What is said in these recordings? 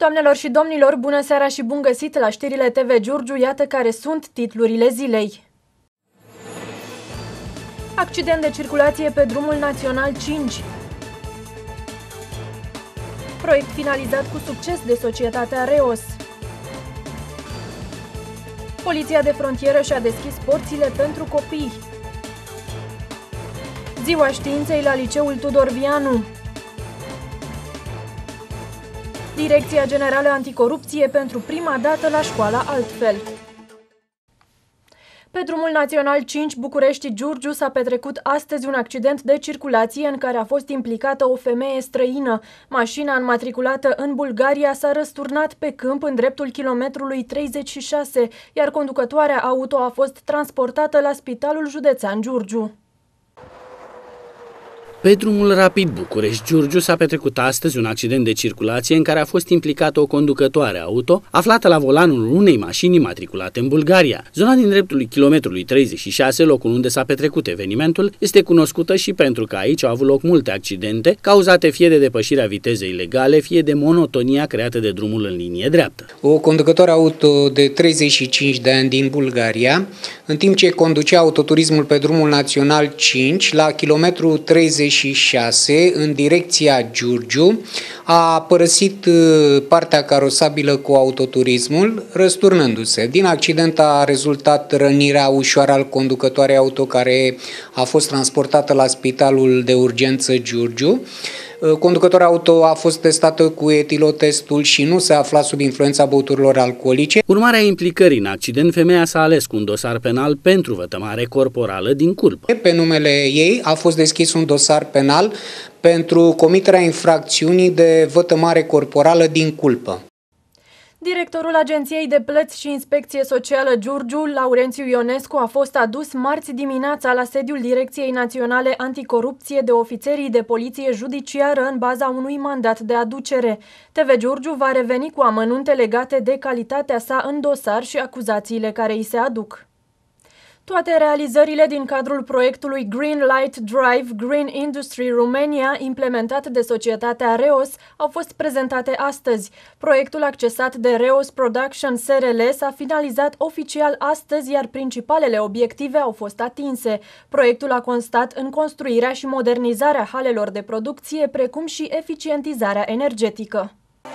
Doamnelor și domnilor, bună seara și bun găsit la știrile TV Giurgiu, iată care sunt titlurile zilei. Accident de circulație pe drumul național 5. Proiect finalizat cu succes de societatea Reos. Poliția de frontieră și-a deschis porțile pentru copii. Ziua științei la liceul Tudor Vianu. Direcția Generală Anticorupție pentru prima dată la școala Altfel. Pe drumul național 5 București-Giurgiu s-a petrecut astăzi un accident de circulație în care a fost implicată o femeie străină. Mașina înmatriculată în Bulgaria s-a răsturnat pe câmp în dreptul kilometrului 36, iar conducătoarea auto a fost transportată la Spitalul Județean Giurgiu. Pe drumul rapid București-Giurgiu s-a petrecut astăzi un accident de circulație în care a fost implicată o conducătoare auto aflată la volanul unei mașini matriculate în Bulgaria. Zona din dreptul kilometrului 36, locul unde s-a petrecut evenimentul, este cunoscută și pentru că aici au avut loc multe accidente, cauzate fie de depășirea vitezei legale, fie de monotonia creată de drumul în linie dreaptă. O conducătoare auto de 35 de ani din Bulgaria, în timp ce conducea autoturismul pe drumul național 5, la kilometrul 36, în direcția Giurgiu, a părăsit partea carosabilă cu autoturismul, răsturnându-se. Din accident a rezultat rănirea ușoară al conducătoarei auto, care a fost transportată la Spitalul de Urgență Giurgiu. Conducătoarea auto a fost testată cu etilotestul și nu se afla sub influența băuturilor alcoolice. Urmarea implicării în accident, femeia s-a ales cu un dosar penal pentru vătămare corporală din culpă. Pe numele ei a fost deschis un dosar penal pentru comiterea infracțiunii de vătămare corporală din culpă. Directorul Agenției de Plăți și Inspecție Socială Giurgiu, Laurențiu Ionescu, a fost adus marți dimineața la sediul Direcției Naționale Anticorupție de ofițerii de poliție judiciară în baza unui mandat de aducere. TV Giurgiu va reveni cu amănunte legate de calitatea sa în dosar și acuzațiile care îi se aduc. Toate realizările din cadrul proiectului Green Light Drive Green Industry Romania, implementat de societatea Reos, au fost prezentate astăzi. Proiectul accesat de Reos Production SRL s-a finalizat oficial astăzi, iar principalele obiective au fost atinse. Proiectul a constat în construirea și modernizarea halelor de producție, precum și eficientizarea energetică.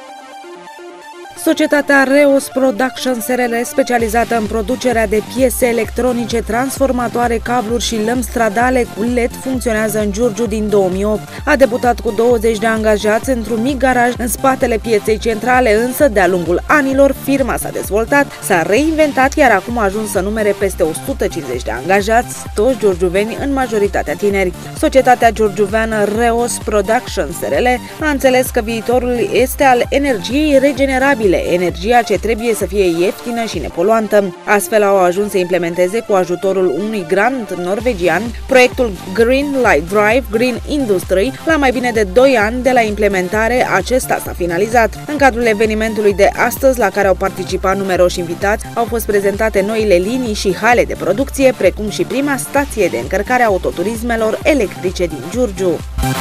Societatea Reos Production SRL, specializată în producerea de piese electronice, transformatoare, cabluri și lămpi stradale cu LED, funcționează în Giurgiu din 2008. A debutat cu 20 de angajați într-un mic garaj în spatele pieței centrale, însă de-a lungul anilor firma s-a dezvoltat, s-a reinventat, iar acum a ajuns să numere peste 150 de angajați, toți giurgiuveni, în majoritatea tineri. Societatea giurgiuveană Reos Production SRL a înțeles că viitorul este al energiei regenerabile, energia ce trebuie să fie ieftină și nepoluantă. Astfel au ajuns să implementeze cu ajutorul unui grant norvegian proiectul Green Light Drive Green Industry. La mai bine de 2 ani de la implementare, acesta s-a finalizat. În cadrul evenimentului de astăzi, la care au participat numeroși invitați, au fost prezentate noile linii și hale de producție, precum și prima stație de încărcare a autoturismelor electrice din Giurgiu.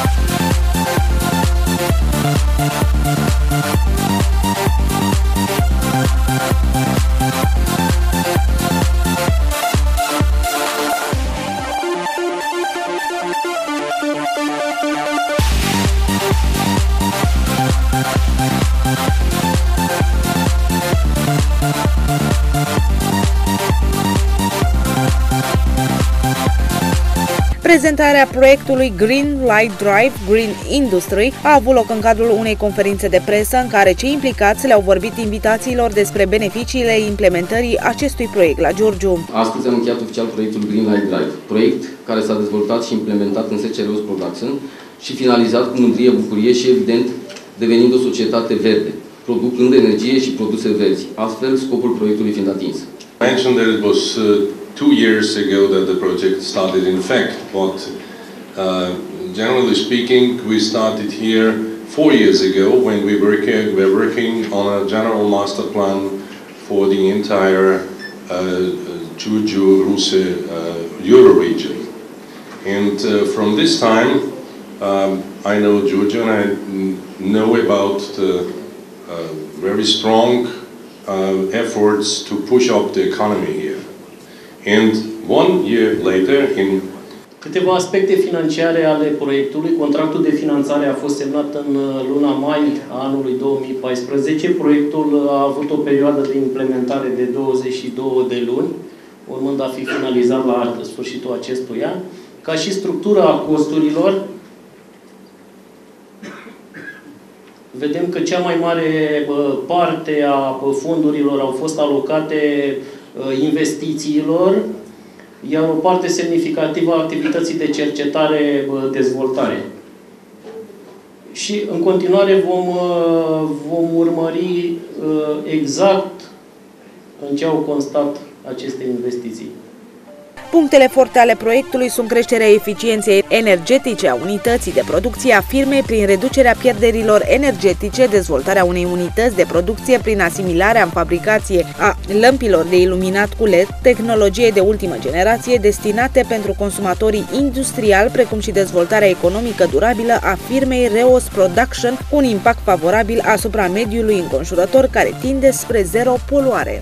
Prezentarea proiectului Green Light Drive Green Industry a avut loc în cadrul unei conferințe de presă în care cei implicați le-au vorbit invitațiilor despre beneficiile implementării acestui proiect la Giurgiu. Astăzi am încheiat oficial proiectul Green Light Drive, proiect care s-a dezvoltat și implementat în SC Reos Production și finalizat cu mândrie, bucurie și, evident, devenind o societate verde, producând energie și produse verzi, astfel scopul proiectului fiind atins. Mentioned that it was 2 years ago that the project started in fact, but generally speaking, we started here 4 years ago when we were working on a general master plan for the entire Giurgiu-Russe Euro region. And from this time, I know Giurgiu and I know about the very strong efforts to push up the economy here. And 1 year later, in câteva aspecte financiare ale proiectului. Contractul de finanțare a fost semnat în luna mai a anului 2014. Proiectul a avut o perioadă de implementare de 22 de luni, urmând a fi finalizat la sfârșitul acestui an. Ca și structura a costurilor, vedem că cea mai mare parte a fondurilor au fost alocate investițiilor, iar o parte semnificativă a activității de cercetare-dezvoltare. Și în continuare vom urmări exact în ce au constat aceste investiții. Punctele forte ale proiectului sunt creșterea eficienței energetice a unității de producție a firmei prin reducerea pierderilor energetice, dezvoltarea unei unități de producție prin asimilarea în fabricație a lămpilor de iluminat cu LED, tehnologie de ultimă generație destinate pentru consumatorii industriali, precum și dezvoltarea economică durabilă a firmei Reos Production, cu un impact favorabil asupra mediului înconjurător care tinde spre zero poluare.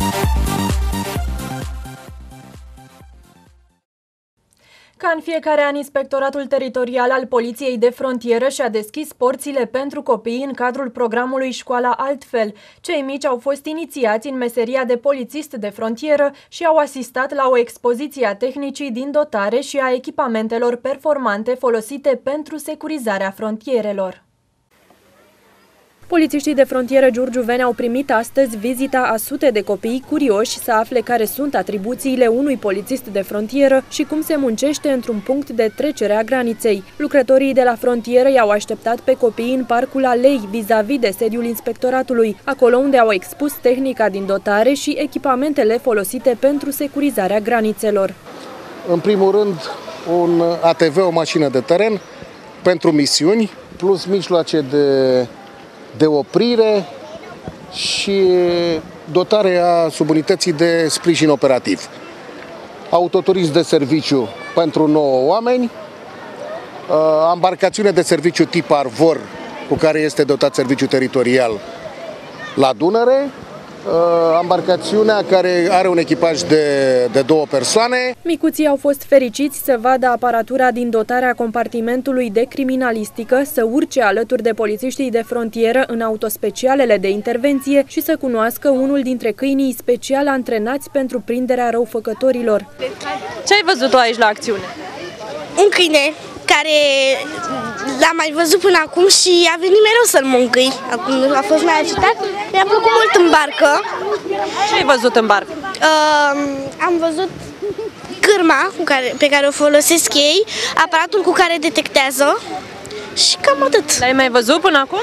Ca în fiecare an, Inspectoratul Teritorial al Poliției de Frontieră și-a deschis porțile pentru copii în cadrul programului Școala Altfel. Cei mici au fost inițiați în meseria de polițist de frontieră și au asistat la o expoziție a tehnicii din dotare și a echipamentelor performante folosite pentru securizarea frontierelor. Polițiștii de frontieră giurgiuveni au primit astăzi vizita a sute de copii curioși să afle care sunt atribuțiile unui polițist de frontieră și cum se muncește într-un punct de trecere a graniței. Lucrătorii de la frontieră i-au așteptat pe copii în Parcul Alei, vis-a-vis de sediul inspectoratului, acolo unde au expus tehnica din dotare și echipamentele folosite pentru securizarea granițelor. În primul rând, un ATV, o mașină de teren pentru misiuni, plus mijloace de oprire și dotarea subunității de sprijin operativ. Autoturism de serviciu pentru 9 oameni, ambarcațiune de serviciu tip Arvor, cu care este dotat serviciu teritorial la Dunăre, ambarcațiunea care are un echipaj de 2 persoane. Micuții au fost fericiți să vadă aparatura din dotarea compartimentului de criminalistică, să urce alături de polițiștii de frontieră în autospecialele de intervenție și să cunoască unul dintre câinii special antrenați pentru prinderea răufăcătorilor. Ce ai văzut tu aici la acțiune? Un câine care l-am mai văzut până acum și a venit mereu să-l mângâi. Acum a fost mai agitat. Mi-a plăcut mult în barcă. Ce ai văzut în barcă? Am văzut cârma pe care o folosesc ei, aparatul cu care detectează și cam atât. L-ai mai văzut până acum?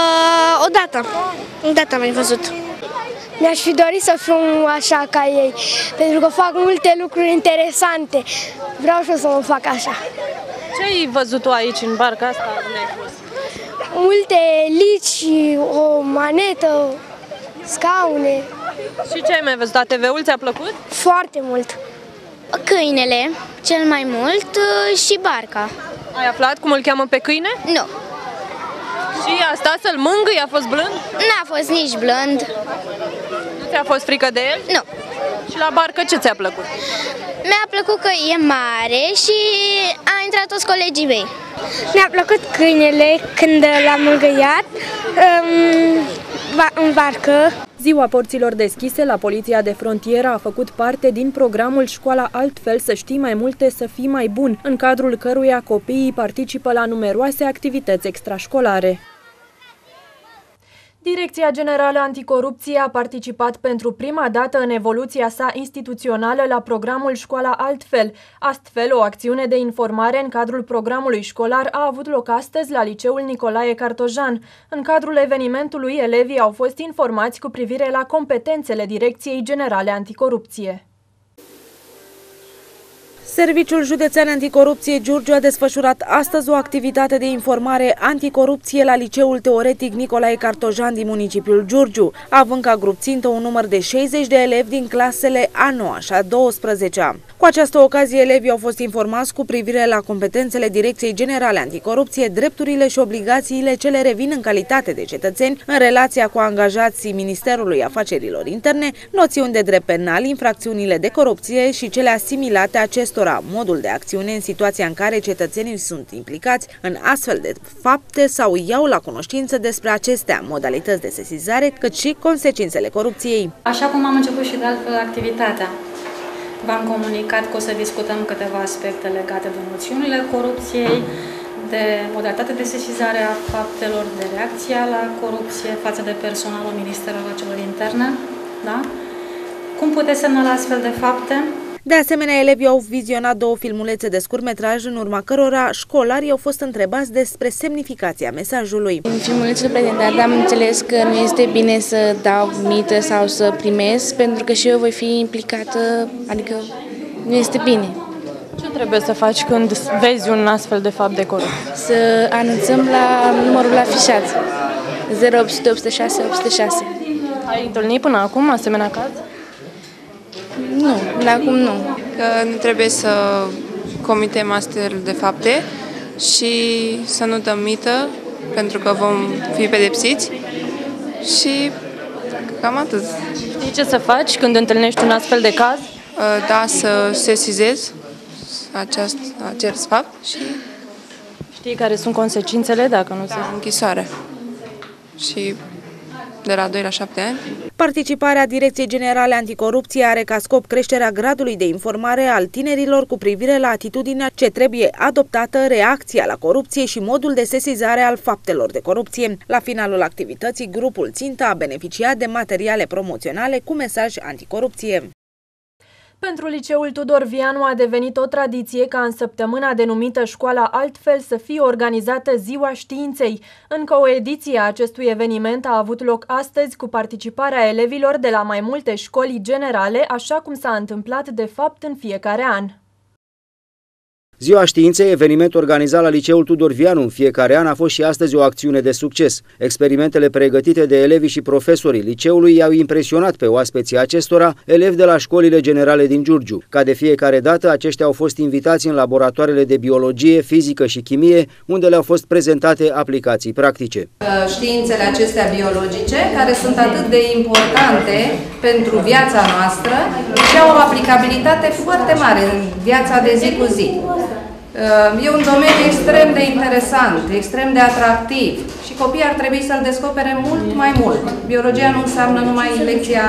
Odată am mai văzut. Mi-aș fi dorit să fiu așa ca ei, pentru că fac multe lucruri interesante. Vreau și eu să mă fac așa. Ce ai văzut tu aici, în barca asta? Multe lici, o manetă, scaune. Și ce ai mai văzut? ATV-ul ți-a plăcut? Foarte mult. Câinele, cel mai mult, și barca. Ai aflat cum îl cheamă pe câine? Nu. Și a stat să-l mângâi? A fost blând? N-a fost nici blând. Nu ți-a fost frică de el? Nu. Și la barcă ce ți-a plăcut? Mi-a plăcut că e mare și a intrat toți colegii mei. Mi-a plăcut câinele când l-am mângâiat în barcă. Ziua porților deschise la Poliția de Frontieră a făcut parte din programul Școala Altfel, să știi mai multe, să fii mai bun, în cadrul căruia copiii participă la numeroase activități extrașcolare. Direcția Generală Anticorupție a participat pentru prima dată în evoluția sa instituțională la programul Școala Altfel. Astfel, o acțiune de informare în cadrul programului școlar a avut loc astăzi la Liceul Nicolae Cartojan. În cadrul evenimentului, elevii au fost informați cu privire la competențele Direcției Generale Anticorupție. Serviciul Județean Anticorupție Giurgiu a desfășurat astăzi o activitate de informare anticorupție la Liceul Teoretic Nicolae Cartojan din municipiul Giurgiu, având ca grup țintă un număr de 60 de elevi din clasele a 9 și a 12-a. Cu această ocazie, elevii au fost informați cu privire la competențele Direcției Generale Anticorupție, drepturile și obligațiile ce le revin în calitate de cetățeni în relația cu angajații Ministerului Afacerilor Interne, noțiuni de drept penal, infracțiunile de corupție și cele asimilate acestora, modul de acțiune în situația în care cetățenii sunt implicați în astfel de fapte sau iau la cunoștință despre acestea, modalități de sesizare, cât și consecințele corupției. Așa cum am început și de altfel activitatea, v-am comunicat că o să discutăm câteva aspecte legate de noțiunile corupției, de modalitatea de sesizare a faptelor, de reacția la corupție față de personalul Ministerului Afacerilor Interne, da? Cum puteți semnala astfel de fapte? De asemenea, elevii au vizionat 2 filmulețe de scurtmetraj, în urma cărora școlarii au fost întrebați despre semnificația mesajului. În filmulețele prezentate am înțeles că nu este bine să dau mită sau să primesc, pentru că și eu voi fi implicată, adică nu este bine. Ce trebuie să faci când vezi un astfel de fapt de corupție? Să anunțăm la numărul afișat, 0800 806 806. Ai întâlnit până acum asemenea caz? Nu, de acum nu. Că nu trebuie să comitem astfel de fapte și să nu dăm mită, pentru că vom fi pedepsiți și cam atât. Știi ce să faci când întâlnești un astfel de caz? Da, să sesizez acest fapt și... Știi care sunt consecințele dacă nu se... închisoare. Și de la 2 la 7 ani. Participarea Direcției Generale Anticorupție are ca scop creșterea gradului de informare al tinerilor cu privire la atitudinea ce trebuie adoptată, reacția la corupție și modul de sesizare al faptelor de corupție. La finalul activității, grupul țintă a beneficiat de materiale promoționale cu mesaj anticorupție. Pentru Liceul Tudor Vianu a devenit o tradiție ca în săptămâna denumită Școala Altfel să fie organizată Ziua Științei. Încă o ediție a acestui eveniment a avut loc astăzi cu participarea elevilor de la mai multe școli generale, așa cum s-a întâmplat de fapt în fiecare an. Ziua Științei, eveniment organizat la Liceul Tudor Vianu în fiecare an, a fost și astăzi o acțiune de succes. Experimentele pregătite de elevii și profesorii liceului i-au impresionat pe oaspeții acestora, elevi de la școlile generale din Giurgiu. Ca de fiecare dată, aceștia au fost invitați în laboratoarele de biologie, fizică și chimie, unde le-au fost prezentate aplicații practice. Științele acestea biologice, care sunt atât de importante pentru viața noastră și au o aplicabilitate foarte mare în viața de zi cu zi. E un domeniu extrem de interesant, extrem de atractiv și copiii ar trebui să-l descopere mult mai mult. Biologia nu înseamnă numai lecția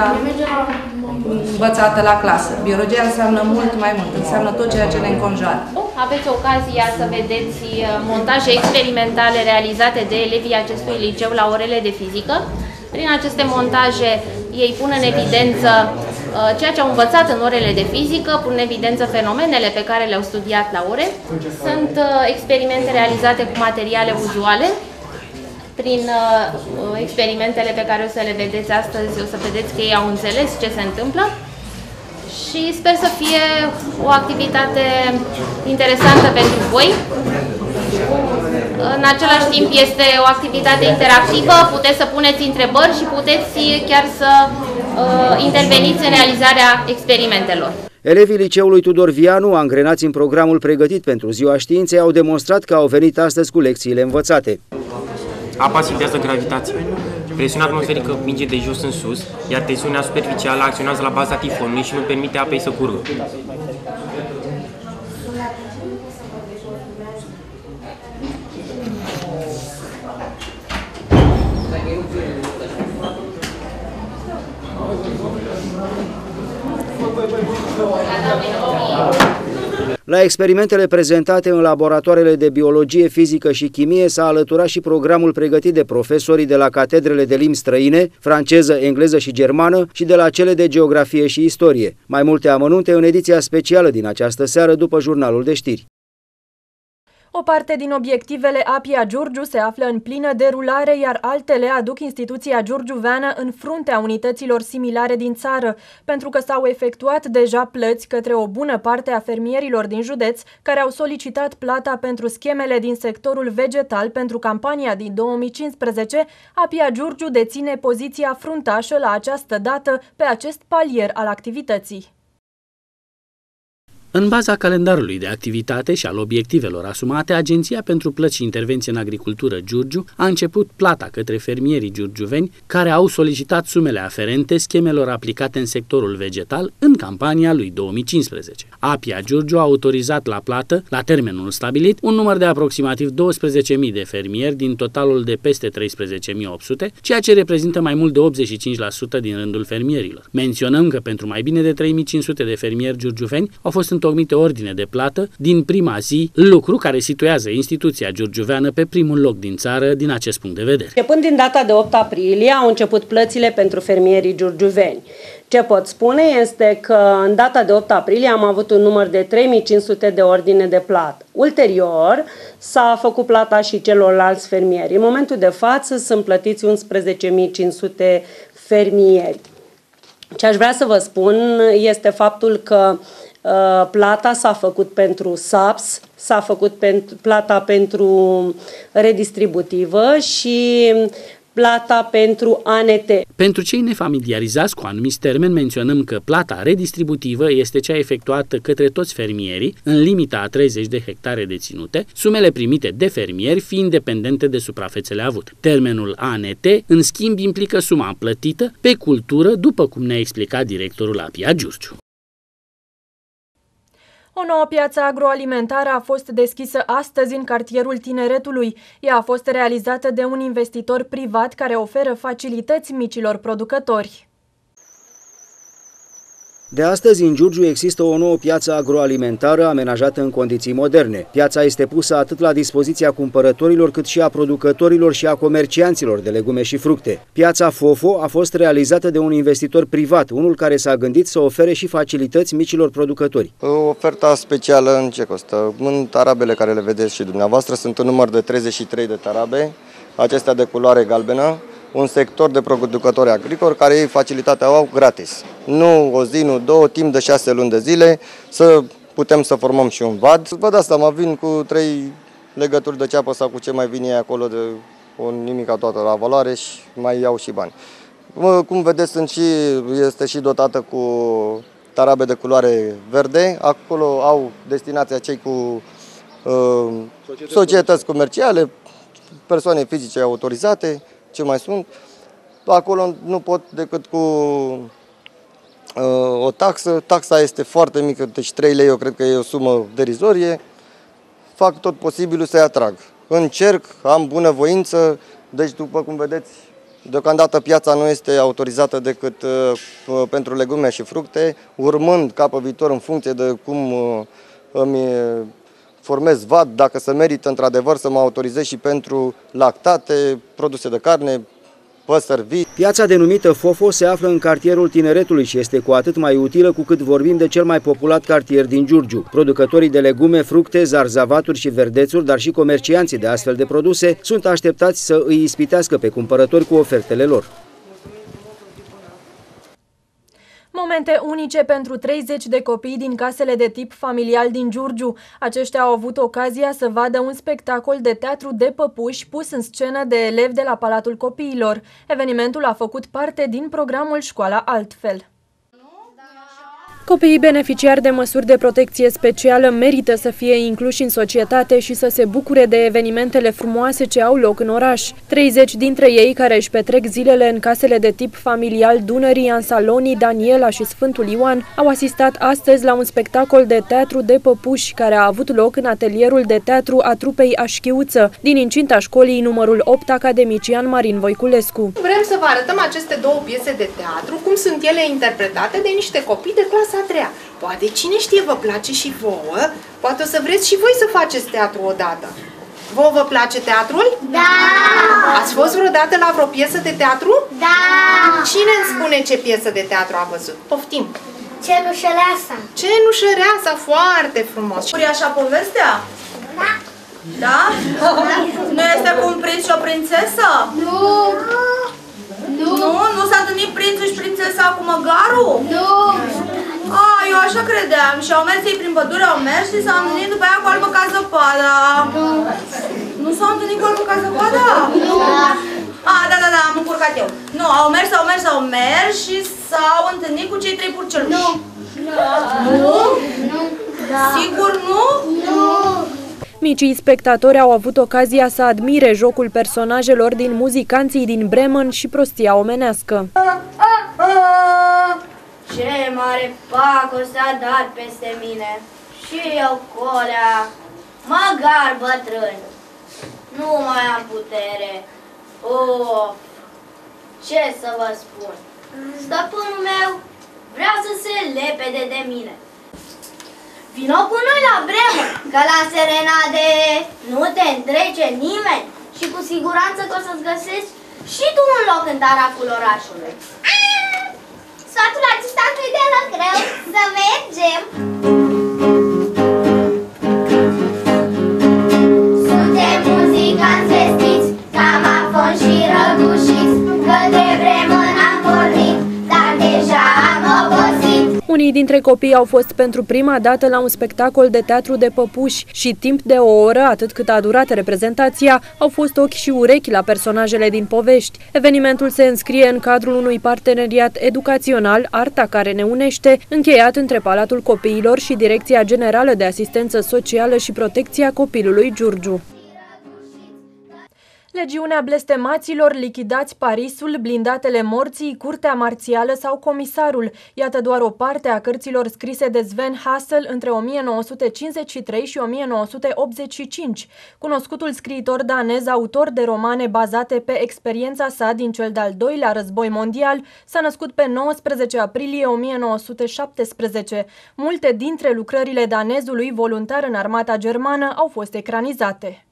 învățată la clasă. Biologia înseamnă mult mai mult, înseamnă tot ceea ce ne înconjoară. Aveți ocazia să vedeți montaje experimentale realizate de elevii acestui liceu la orele de fizică. Prin aceste montaje ei pun în evidență ceea ce au învățat în orele de fizică, pun în evidență fenomenele pe care le-au studiat la ore. Sunt experimente realizate cu materiale uzuale. Prin experimentele pe care o să le vedeți astăzi, o să vedeți că ei au înțeles ce se întâmplă. Și sper să fie o activitate interesantă pentru voi. În același timp este o activitate interactivă, puteți să puneți întrebări și puteți chiar să interveniți în realizarea experimentetelor. Elevii Liceului Tudor Vianu, angrenați în programul pregătit pentru Ziua Științei, au demonstrat că au venit astăzi cu lecțiile învățate. Apa simtează gravitație. Presiunea atmosferică merge de jos în sus, iar tensiunea superficială acționează la baza tifonului și nu permite apei să curgă. La experimentele prezentate în laboratoarele de biologie, fizică și chimie s-a alăturat și programul pregătit de profesorii de la catedrele de limbi străine, franceză, engleză și germană și de la cele de geografie și istorie. Mai multe amănunte în ediția specială din această seară după jurnalul de știri. O parte din obiectivele APIA Giurgiu se află în plină derulare, iar altele aduc instituția giurgiuveană în fruntea unităților similare din țară, pentru că s-au efectuat deja plăți către o bună parte a fermierilor din județ care au solicitat plata pentru schemele din sectorul vegetal pentru campania din 2015. APIA Giurgiu deține poziția fruntașă la această dată pe acest palier al activității. În baza calendarului de activitate și al obiectivelor asumate, Agenția pentru Plăți și Intervenție în Agricultură Giurgiu a început plata către fermierii giurgiuveni care au solicitat sumele aferente schemelor aplicate în sectorul vegetal în campania lui 2015. APIA Giurgiu a autorizat la plată, la termenul stabilit, un număr de aproximativ 12.000 de fermieri din totalul de peste 13.800, ceea ce reprezintă mai mult de 85% din rândul fermierilor. Menționăm că pentru mai bine de 3.500 de fermieri giurgiuveni au fost întocmite ordine de plată din prima zi, lucru care situează instituția giurgiuveană pe primul loc din țară din acest punct de vedere. Începând din data de 8 aprilie au început plățile pentru fermierii giurgiuveni. Ce pot spune este că în data de 8 aprilie am avut un număr de 3500 de ordine de plată. Ulterior s-a făcut plata și celorlalți fermieri. În momentul de față sunt plătiți 11.500 fermieri. Ce aș vrea să vă spun este faptul că plata s-a făcut pentru SAPS, s-a făcut plata pentru redistributivă și plata pentru ANT. Pentru cei nefamiliarizați cu anumiți termeni, menționăm că plata redistributivă este cea efectuată către toți fermierii în limita a 30 de hectare deținute, sumele primite de fermieri fiind dependente de suprafețele avute. Termenul ANT, în schimb, implică suma plătită pe cultură, după cum ne-a explicat directorul APIA Giurgiu. O nouă piață agroalimentară a fost deschisă astăzi în cartierul Tineretului. Ea a fost realizată de un investitor privat care oferă facilități micilor producători. De astăzi, în Giurgiu există o nouă piață agroalimentară amenajată în condiții moderne. Piața este pusă atât la dispoziția cumpărătorilor, cât și a producătorilor și a comercianților de legume și fructe. Piața FOFO a fost realizată de un investitor privat, unul care s-a gândit să ofere și facilități micilor producători. Oferta specială în ce costă? În tarabele care le vedeți și dumneavoastră sunt un număr de 33 de tarabe, acestea de culoare galbenă. Un sector de producători agricoli care ei facilitatea au gratis. Nu o zi, nu două, timp de 6 luni de zile, să putem să formăm și un vad. Vă dați seama, vin cu 3 legături de ceapă sau cu ce mai vine acolo, de o nimica toată la valoare și mai iau și bani. Cum vedeți, este și dotată cu tarabe de culoare verde. Acolo au destinația cei cu societăți comerciale, persoane fizice autorizate. Ce mai sunt? Acolo nu pot decât cu o taxă. Taxa este foarte mică, deci 3 lei eu cred că e o sumă derizorie. Fac tot posibilul să-i atrag. Încerc, am bunăvoință, deci după cum vedeți, deocamdată piața nu este autorizată decât pentru legume și fructe, urmând ca pe viitor în funcție de cum îmi formez vad, dacă se merită într-adevăr să mă autorizez și pentru lactate, produse de carne, păsări vii. Piața denumită FOFO se află în cartierul Tineretului și este cu atât mai utilă cu cât vorbim de cel mai populat cartier din Giurgiu. Producătorii de legume, fructe, zarzavaturi și verdețuri, dar și comercianții de astfel de produse sunt așteptați să îi ispitească pe cumpărători cu ofertele lor. Momente unice pentru 30 de copii din casele de tip familial din Giurgiu. Aceștia au avut ocazia să vadă un spectacol de teatru de păpuși pus în scenă de elevi de la Palatul Copiilor. Evenimentul a făcut parte din programul Școala Altfel. Copiii beneficiari de măsuri de protecție specială merită să fie incluși în societate și să se bucure de evenimentele frumoase ce au loc în oraș. 30 dintre ei care își petrec zilele în casele de tip familial Dunării, Ansalonii, Daniela și Sfântul Ioan au asistat astăzi la un spectacol de teatru de păpuși care a avut loc în atelierul de teatru a trupei Așchiuță din incinta școlii numărul 8 academician Marin Voiculescu. Vrem să vă arătăm aceste două piese de teatru, cum sunt ele interpretate de niște copii de clasa a treia. Poate cine știe vă place și vouă, poate o să vreți și voi să faceți teatru odată. Vouă vă place teatrul? Da! Ați fost vreodată la vreo piesă de teatru? Da! Cine îmi spune ce piesă de teatru a văzut? Poftim! Cenușăreasa! Cenușăreasa, foarte frumos! Uriașa povestea? Da! Da? Nu este cu un prinț și o prințesă? Nu. Nu? Nu s-a întâlnit prințul și prințesa cu măgarul? Nu. Eu așa credeam. Și au mers ei prin pădure, au mers și s-au întâlnit după aia cu Albă ca zăpada. Nu s-au întâlnit cu Albă ca zăpada? Nu. Da, am încurcat eu. Nu, au mers și s-au întâlnit cu cei 3 purceluși. Nu. Nu? Nu. Da. Sigur nu? Nu. Micii spectatori au avut ocazia să admire jocul personajelor din Muzicanții din Bremen și prostia omenească. Ce mare pacă s-a dat peste mine. Și eu, colea, măgar bătrân. Nu mai am putere. Ce să vă spun? Stăpânul meu vrea să se lepede de mine. Vino cu noi la Bremen, că la serenade nu te întrece nimeni și cu siguranță că o să-ți găsești și tu un loc în taraful orașului. Sfatul acesta nu-i deloc greu, să mergem! Suntem muzicanți vestiți, camafon și răgușiți, către Bremen am pornit, dar deja am obosit. Unii dintre copii au fost pentru prima dată la un spectacol de teatru de păpuși și timp de o oră, atât cât a durat reprezentația, au fost ochi și urechi la personajele din povești. Evenimentul se înscrie în cadrul unui parteneriat educațional, Arta care ne unește, încheiat între Palatul Copiilor și Direcția Generală de Asistență Socială și Protecția Copilului Giurgiu. Legiunea blestemaților, lichidați Parisul, blindatele morții, curtea marțială sau comisarul. Iată doar o parte a cărților scrise de Sven Hassel între 1953 și 1985. Cunoscutul scriitor danez, autor de romane bazate pe experiența sa din cel de-al doilea război mondial, s-a născut pe 19 aprilie 1917. Multe dintre lucrările danezului voluntar în armata germană au fost ecranizate.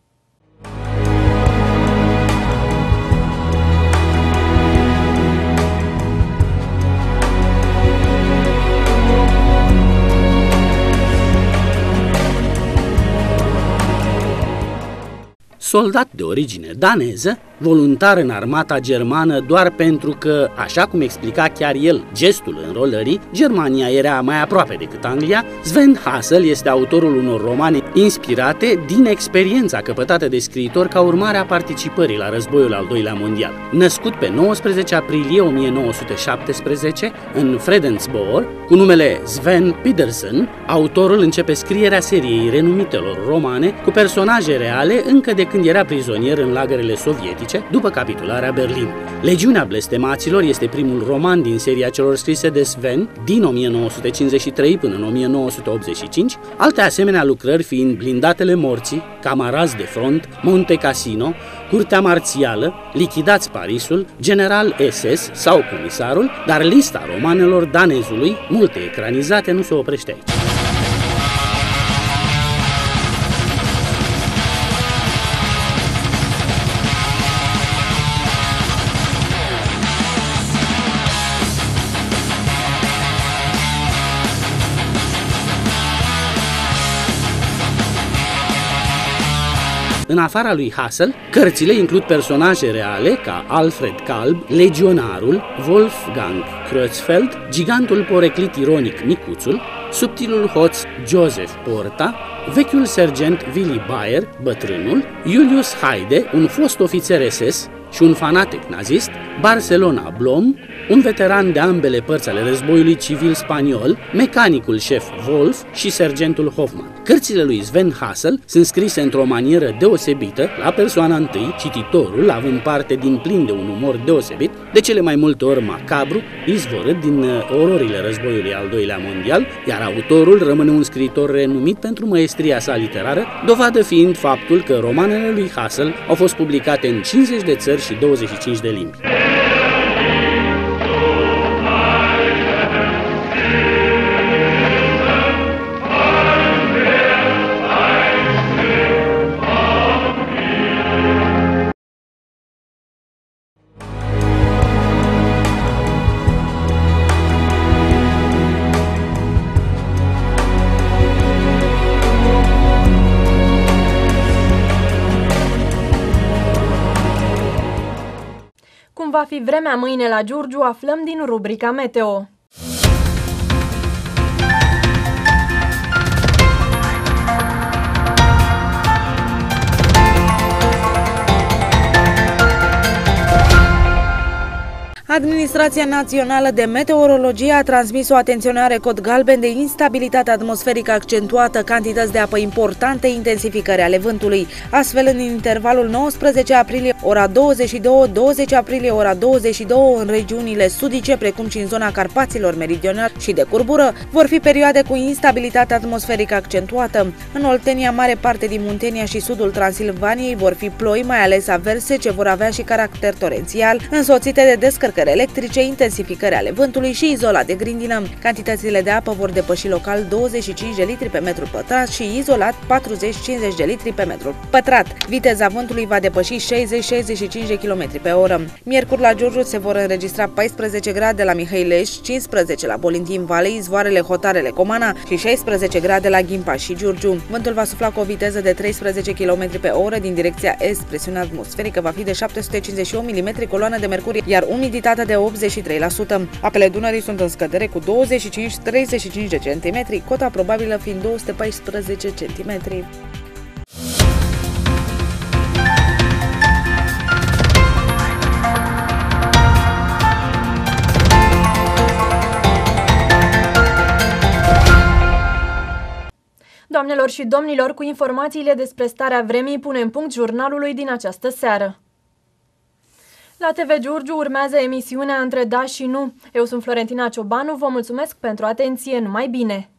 Soldat de origine daneză, voluntar în armata germană doar pentru că, așa cum explica chiar el gestul înrolării, Germania era mai aproape decât Anglia, Sven Hassel este autorul unor romane inspirate din experiența căpătată de scriitor ca urmare a participării la războiul al doilea mondial. Născut pe 19 aprilie 1917 în Fredensborg, cu numele Sven Pedersen, autorul începe scrierea seriei renumitelor romane cu personaje reale încă de când era prizonier în lagărele sovietice după capitularea Berlinului. Legiunea blestemaților este primul roman din seria celor scrise de Sven din 1953 până în 1985, alte asemenea lucrări fiind Blindatele morții, Camarazi de front, Monte Cassino, Curtea marțială, Lichidați Parisul, General SS sau Comisarul, dar lista romanelor danezului, multe ecranizate, nu se oprește aici. În afara lui Hassel, cărțile includ personaje reale ca Alfred Kalb, legionarul, Wolfgang Creutzfeldt, gigantul poreclit ironic Micuțul, subtilul hoț Joseph Porta, vechiul sergent Willy Bayer, bătrânul, Julius Haide, un fost ofițer SS și un fanatic nazist, Barcelona Blom, un veteran de ambele părți ale războiului civil spaniol, mecanicul șef Wolf și sergentul Hoffman. Cărțile lui Sven Hassel sunt scrise într-o manieră deosebită, la persoana întâi, cititorul având parte din plin de un umor deosebit, de cele mai multe ori macabru, izvorât din ororile războiului al doilea mondial, iar autorul rămâne un scriitor renumit pentru măestria sa literară, dovadă fiind faptul că romanele lui Hassel au fost publicate în 50 de țări și 25 de limbi. va fi vremea mâine la Giurgiu, aflăm din rubrica Meteo. Administrația Națională de Meteorologie a transmis o atenționare cod galben de instabilitate atmosferică accentuată, cantități de apă importante, intensificări ale vântului. Astfel, în intervalul 19 aprilie ora 22, 20 aprilie ora 22 în regiunile sudice, precum și în zona Carpaților meridionali și de curbură, vor fi perioade cu instabilitate atmosferică accentuată. În Oltenia, mare parte din Muntenia și sudul Transilvaniei vor fi ploi, mai ales averse, ce vor avea și caracter torențial, însoțite de descărcări electrice, intensificări ale vântului și izolat de grindină. Cantitățile de apă vor depăși local 25 de litri pe metru pătrat și izolat 40-50 de litri pe metru pătrat. Viteza vântului va depăși 60-65 de km pe oră. Miercuri la Giurgiu se vor înregistra 14 grade la Mihăileș, 15 la Bolintin Valley, Izvoarele, Hotarele, Comana și 16 grade la Ghimpa și Giurgiu. Vântul va sufla cu o viteză de 13 km pe oră din direcția est. Presiunea atmosferică va fi de 751 mm coloană de mercur, iar umiditatea de 83%. Apele Dunării sunt în scădere cu 25-35 de centimetri, cota probabilă fiind 214 centimetri. Doamnelor și domnilor, cu informațiile despre starea vremii punem punct jurnalului din această seară. La TV Giurgiu urmează emisiunea Între da și nu. Eu sunt Florentina Ciobanu, vă mulțumesc pentru atenție, numai bine!